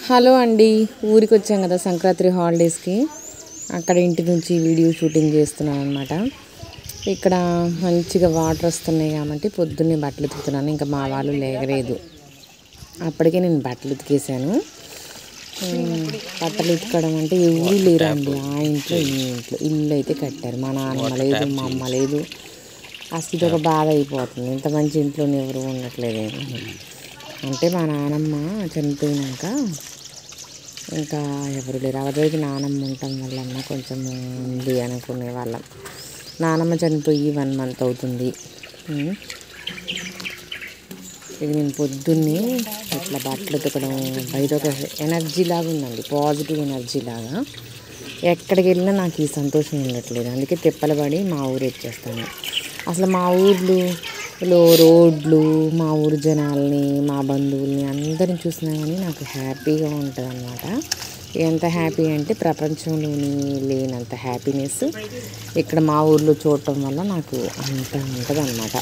Hello అండి, ఊరికి వచ్చాం కదా సంక్రాంతి హాలిడేస్కి. అక్కడ ఇంటి నుంచి వీడియో షూటింగ్ చేస్తున్నాను అనమాట. ఇక్కడ మంచిగా వాటర్ వస్తున్నాయి కాబట్టి పొద్దున్నే బట్టలు ఉతుకుతున్నాను. ఇంకా మా వాళ్ళు లేగలేదు, అప్పటికే నేను బట్టలు ఉతికేసాను. బట్టలు ఉతకడం అంటే ఎవరు లేరండి, ఆ ఇంట్లో ఈ ఇంట్లో ఇల్లు అయితే కట్టారు. మా నాన్నమ్మ లేదు, మా అమ్మ లేదు. అసలు ఇది ఒక బాధ అయిపోతుంది, ఇంత మంచి ఇంట్లోనే ఎవరు ఉండట్లేదేమో. అంటే మా నాన్నమ్మ చనిపోయినాక ఇంకా ఎవరు లేరు. అవతలకి నానమ్మ ఉండటం వల్ల కొంచెం ఉంది అనుకునే వాళ్ళం. నానమ్మ చనిపోయి 1 month అవుతుంది. ఇది నేను పొద్దున్నే ఇట్లా బట్టలు ఉతకడం బయట ఒక ఎనర్జీ లాగా ఉందండి, పాజిటివ్ ఎనర్జీ లాగా. ఎక్కడికి వెళ్ళినా నాకు ఈ సంతోషం ఉండట్లేదు. అందుకే తిప్పలు పడి మా ఊరు వచ్చేస్తాను. అసలు మా ఊర్లో రోడ్లు, మా ఊరు జనాల్ని, మా బంధువుల్ని అందరిని చూసినా కానీ నాకు హ్యాపీగా ఉంటుంది అన్నమాట. ఎంత హ్యాపీ అంటే ప్రపంచంలోని లేనంత హ్యాపీనెస్ ఇక్కడ మా ఊర్లో చూడటం వల్ల నాకు అంత ఉంటుంది అన్నమాట.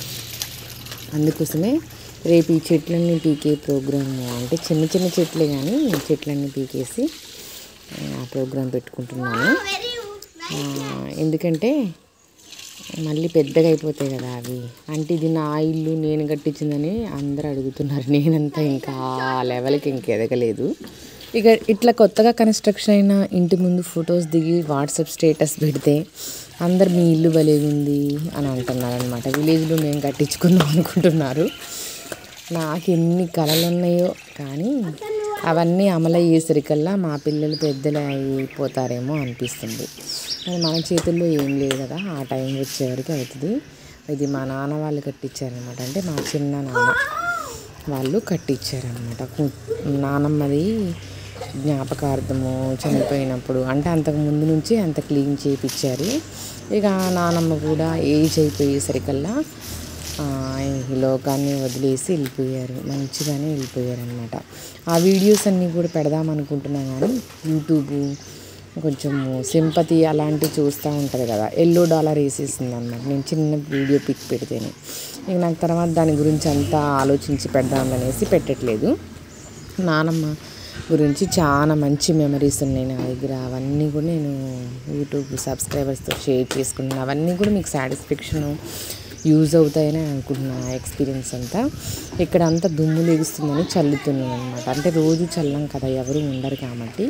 అందుకోసమే రేపు ఈ చెట్లన్నీ పీకే ప్రోగ్రాము, అంటే చిన్న చిన్న చెట్లే కానీ చెట్లన్నీ పీకేసి ఆ ప్రోగ్రాం పెట్టుకుంటున్నాను. ఎందుకంటే మళ్ళీ పెద్దగా అయిపోతాయి కదా అవి. అంటే ఇది నా ఇల్లు, నేను కట్టించిందని అందరూ అడుగుతున్నారు. నేనంతా ఇంకా ఆ లెవెల్కి ఇంక ఎదగలేదు. ఇక ఇట్లా కొత్తగా కన్స్ట్రక్షన్ అయిన ఇంటి ముందు ఫొటోస్ దిగి వాట్సాప్ స్టేటస్ పెడితే అందరు మీ ఇల్లు భలేగుంది అని అంటున్నారు అనమాట. విలేజ్లో మేము కట్టించుకుందాం అనుకుంటున్నారు. నాకు ఎన్ని కళలు ఉన్నాయో కానీ అవన్నీ అమలయ్యేసరికల్లా మా పిల్లలు పెద్దలు అయిపోతారేమో అనిపిస్తుంది. అది మన చేతుల్లో ఏం లేదు కదా, ఆ టైం వచ్చేవరకు అవుతుంది. ఇది మా నాన్న వాళ్ళు కట్టించారనమాట. అంటే మా చిన్న నాన్న వాళ్ళు కట్టించారనమాట. నానమ్మది జ్ఞాపకార్థము చనిపోయినప్పుడు, అంటే అంతకు ముందు నుంచి అంత క్లీన్ చేయించారు. ఇక నానమ్మ కూడా ఏజ్ అయిపోయేసరికల్లా ఈ లోకాన్ని వదిలేసి వెళ్ళిపోయారు. మంచిగానే వెళ్ళిపోయారు అనమాట. ఆ వీడియోస్ అన్నీ కూడా పెడదాం అనుకుంటున్నాను కానీ యూట్యూబ్ కొంచెం సింపతి అలాంటివి చూస్తూ ఉంటుంది కదా, $1 వేసేసింది అనమాట నేను చిన్న వీడియో పిక్ పెడితేనే. ఇక నాకు తర్వాత దాని గురించి అంతా ఆలోచించి పెడదామనేసి పెట్టట్లేదు. నానమ్మ గురించి చాలా మంచి మెమరీస్ ఉన్నాయి నా దగ్గర. అవన్నీ కూడా నేను యూట్యూబ్ సబ్స్క్రైబర్స్తో షేర్ చేసుకున్నాను. అవన్నీ కూడా మీకు సాటిస్ఫాక్షన్ యూజ్ అవుతాయని అనుకుంటున్నాను. ఎక్స్పీరియన్స్ అంతా ఇక్కడ అంతా దుమ్ము లేగుస్తుందని చల్లుతున్నాను అనమాట. అంటే రోజు చల్లం కదా, ఎవరు ఉండరు కాబట్టి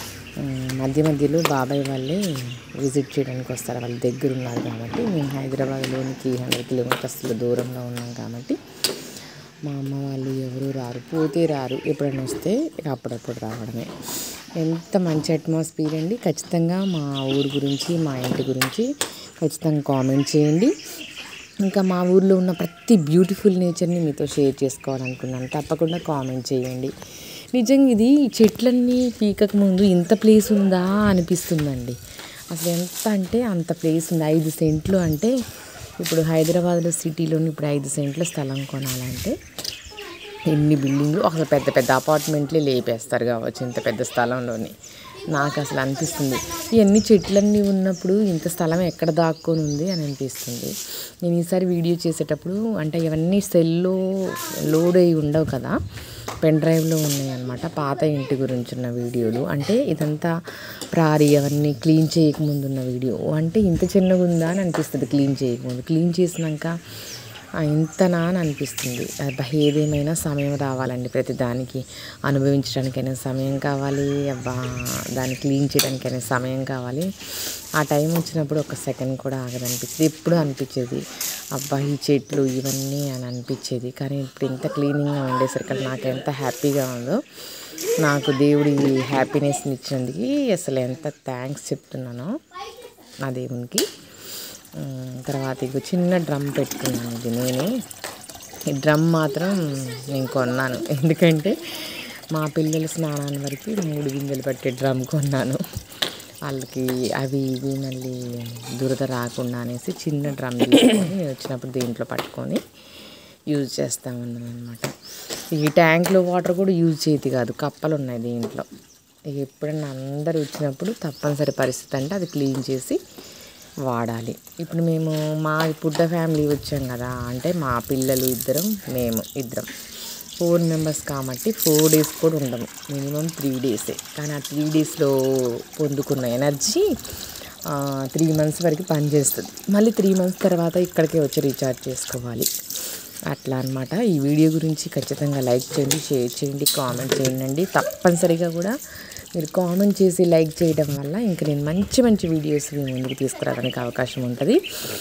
మధ్య మధ్యలో బాబాయ్ వాళ్ళే విజిట్ చేయడానికి వస్తారు. వాళ్ళ దగ్గర ఉన్నారు కాబట్టి. మేము హైదరాబాద్లోని 300 kilometers దూరంలో ఉన్నాం కాబట్టి మా అమ్మ వాళ్ళు ఎవరు రారు, పోతే రారు. ఎప్పుడైనా వస్తే అప్పుడప్పుడు రావడమే. ఎంత మంచి అట్మాస్ఫియర్ అండి. ఖచ్చితంగా మా ఊరు గురించి, మా ఇంటి గురించి ఖచ్చితంగా కామెంట్ చేయండి. ఇంకా మా ఊర్లో ఉన్న ప్రతి బ్యూటిఫుల్ నేచర్ని మీతో షేర్ చేసుకోవాలనుకున్నాను. తప్పకుండా కామెంట్ చేయండి. నిజంగా ఇది చెట్లన్నీ పీకక ముందు ఇంత ప్లేస్ ఉందా అనిపిస్తుందండి. అసలు ఎంత అంటే అంత ప్లేస్ ఉంది. 5 సెంట్లు అంటే ఇప్పుడు హైదరాబాద్లో సిటీలోని ఇప్పుడు 5 సెంట్ల స్థలం కొనాలంటే ఎన్ని బిల్డింగ్లు, అసలు పెద్ద పెద్ద అపార్ట్మెంట్లే లేపేస్తారు కావచ్చు ఇంత పెద్ద స్థలంలోని. నాకు అసలు అనిపిస్తుంది ఇవన్నీ చెట్లన్నీ ఉన్నప్పుడు ఇంత స్థలం ఎక్కడ దాక్కొని ఉంది అని అనిపిస్తుంది. నేను ఈసారి వీడియో చేసేటప్పుడు అంటే ఇవన్నీ సెల్లో లోడ్ అయ్యి ఉండవు కదా, పెన్ డ్రైవ్లో ఉన్నాయి అన్నమాట. పాత ఇంటి గురించి ఉన్న వీడియోలు. అంటే ఇదంతా ప్రారీ అవన్నీ క్లీన్ చేయకముందు ఉన్న వీడియో. అంటే ఇంత చిన్నగా ఉందా అని అనిపిస్తుంది క్లీన్ చేయకముందు. క్లీన్ చేసినాక ఇంతనా అని అనిపిస్తుంది. ఏదేమైనా సమయం రావాలండి. ప్రతి దానికి అనుభవించడానికైనా సమయం కావాలి, దాన్ని క్లీన్ చేయడానికైనా సమయం కావాలి. ఆ టైం వచ్చినప్పుడు ఒక సెకండ్ కూడా ఆగదనిపించేది. ఎప్పుడు అనిపించేది ఈ చెట్లు ఇవన్నీ అని అనిపించేది. కానీ ఇప్పుడు ఇంత క్లీనింగ్గా ఉండేసరికి నాకు ఎంత హ్యాపీగా ఉందో. నాకు దేవుడి హ్యాపీనెస్ని ఇచ్చినందుకు అసలు ఎంత థ్యాంక్స్ చెప్తున్నానో నా దేవునికి. తర్వాత ఇక చిన్న డ్రమ్ పెట్టుకున్నాను. ఇది నేనే ఈ డ్రమ్ మాత్రం నేను కొన్నాను. ఎందుకంటే మా పిల్లల స్నానాన్ని వరకు 3 బిందెలు పట్టే డ్రమ్ కొన్నాను. వాళ్ళకి అవి ఇవి మళ్ళీ దురద రాకుండా అనేసి చిన్న డ్రమ్ తీసుకొని నేను వచ్చినప్పుడు దీంట్లో పట్టుకొని యూజ్ చేస్తూ ఉన్నాను అనమాట. ఈ ట్యాంక్లో వాటర్ కూడా యూజ్ చేయదు కాదు, కప్పలు ఉన్నాయి దీంట్లో. ఎప్పుడన్నా అందరు వచ్చినప్పుడు తప్పనిసరి పరిస్థితి అంటే అది క్లీన్ చేసి వాడాలి. ఇప్పుడు మేము మా పుట్ట ఫ్యామిలీ వచ్చాం కదా, అంటే మా పిల్లలు ఇద్దరం, మేము ఇద్దరం. 4 మెంబర్స్ కాబట్టి 4 డేస్ కూడా ఉండము, మినిమం 3 డేసే. కానీ ఆ 3 డేస్లో పొందుకున్న ఎనర్జీ 3 మంత్స్ వరకు పనిచేస్తుంది. మళ్ళీ 3 మంత్స్ తర్వాత ఇక్కడికే వచ్చి రీఛార్జ్ చేసుకోవాలి. అట్లా అనమాట. ఈ వీడియో గురించి ఖచ్చితంగా లైక్ చేయండి, షేర్ చేయండి, కామెంట్ చేయండి. తప్పనిసరిగా కూడా మీరు కామెంట్ చేసి లైక్ చేయడం వల్ల ఇంక నేను మంచి మంచి వీడియోస్ మీ ముందుకు తీసుకురావడానికి అవకాశం ఉంటుంది.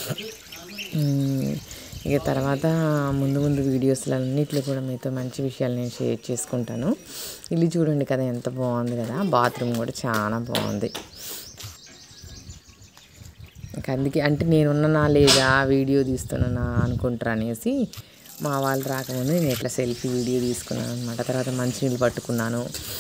ఇక తర్వాత ముందు వీడియోస్లన్నింటిలో కూడా మీతో మంచి విషయాలు నేను షేర్ చేసుకుంటాను. ఇల్లు చూడండి కదా ఎంత బాగుంది కదా, బాత్రూమ్ కూడా చాలా బాగుంది. ఇంకా అందుకే అంటే నేనున్నానా లేదా వీడియో తీస్తున్నానా అనుకుంటారు అనేసి మా వాళ్ళు రాకముందు నేను ఇట్లా సెల్ఫీ వీడియో తీసుకున్నాను అనమాట. తర్వాత మంచినీళ్ళు పట్టుకున్నాను.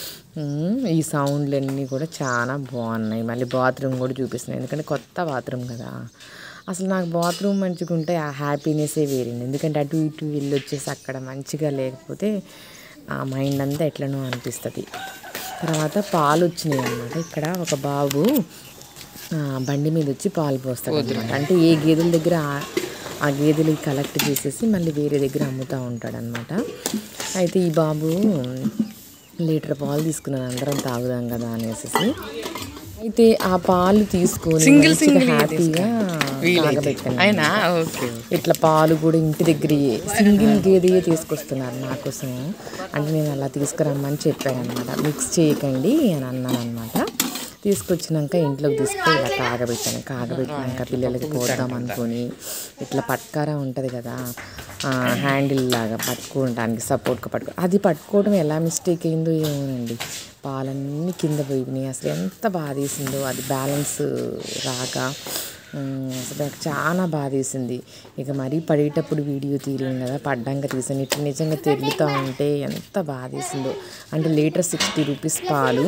ఈ సౌండ్లన్నీ కూడా చాలా బాగున్నాయి. మళ్ళీ బాత్రూమ్ కూడా చూపిస్తున్నాయి, ఎందుకంటే కొత్త బాత్రూమ్ కదా. అసలు నాకు బాత్రూమ్ మంచిగా ఉంటే ఆ హ్యాపీనెస్సే వేరండి. ఎందుకంటే అటు ఇటు వెళ్ళి వచ్చేసి అక్కడ మంచిగా లేకపోతే ఆ మైండ్ అంతా ఎట్లనో అనిపిస్తుంది. తర్వాత పాలు వచ్చినాయి అన్నమాట. ఇక్కడ ఒక బాబు బండి మీద వచ్చి పాలు పోస్తాడు అనమాట. అంటే ఏ గేదెల దగ్గర ఆ గేదెలు కలెక్ట్ చేసేసి మళ్ళీ వేరే దగ్గర అమ్ముతూ ఉంటాడనమాట. అయితే ఈ బాబు లీటర్ పాలు తీసుకున్నాను, అందరం తాగుదాం కదా అనేసి. అయితే ఆ పాలు తీసుకొని హ్యాపీగా తాగబెట్టాను. ఇట్లా పాలు కూడా ఇంటి దగ్గర సింగిల్ గేదెయే తీసుకొస్తున్నారు నా కోసం. అంటే నేను అలా తీసుకురమ్మని చెప్పాను అనమాట. మిక్స్ చేయకండి అని అన్నాను అనమాట. తీసుకొచ్చినాక ఇంట్లోకి తీసుకొని ఇలా కాగబెట్టినాక పిల్లలకి పోద్దాం అనుకొని ఇట్లా పట్కారా ఉంటుంది కదా, హ్యాండిల్ లాగా పట్టుకోవడానికి సపోర్ట్గా అది పట్టుకోవడం ఎలా మిస్టేక్ అయిందో ఏమోనండి, పాలన్నీ కింద పోయినాయి. అసలు ఎంత బాధేసిందో అది బ్యాలెన్స్ రాక. అసలు నాకు చాలా బాధేసింది. ఇక మరీ పడేటప్పుడు వీడియో తీయలేను కదా, పడ్డాక తీసాను. ఇట్లా నిజంగా తిరుగుతూ ఉంటే ఎంత బాధేసిందో. అంటే లీటర్ 60 రూపీస్ పాలు.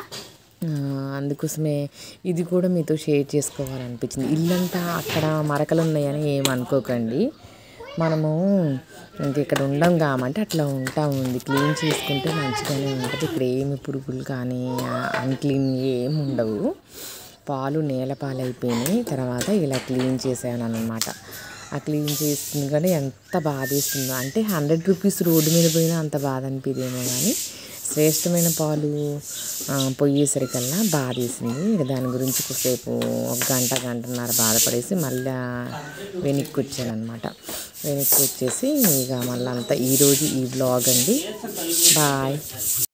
అందుకోసమే ఇది కూడా మీతో షేర్ చేసుకోవాలనిపించింది. ఇల్లంతా అక్కడ మరకలు ఉన్నాయని ఏమనుకోకండి, మనము ఇక్కడ ఉండం కాబట్టి అట్లా ఉంది. క్లీన్ చేసుకుంటే మంచిగానే ఉంటుంది. ఇక్కడ ఏమి పురుగులు కానీ అన్క్లీన్ ఏమి ఉండవు. పాలు నేల పాలు అయిపోయినాయి. తర్వాత ఇలా క్లీన్ చేసాను అన్నమాట. ఆ క్లీన్ చేస్తుంది కానీ ఎంత బాధేస్తుందో, అంటే 100 రూపీస్ రోడ్డు మీద పోయినా అంత బాధ అనిపిదేమో, కానీ శ్రేష్టమైన పాలు పొయ్యేసరికల్లా బాధేసింది. ఇక దాని గురించి కొద్దిసేపు 1 గంటన్నర బాధపడేసి మళ్ళీ వెనక్కి వచ్చానమాట. వెనక్కి వచ్చేసి ఇక మళ్ళీ అంతా ఈరోజు ఈ వ్లాగ్ అండి. బాయ్.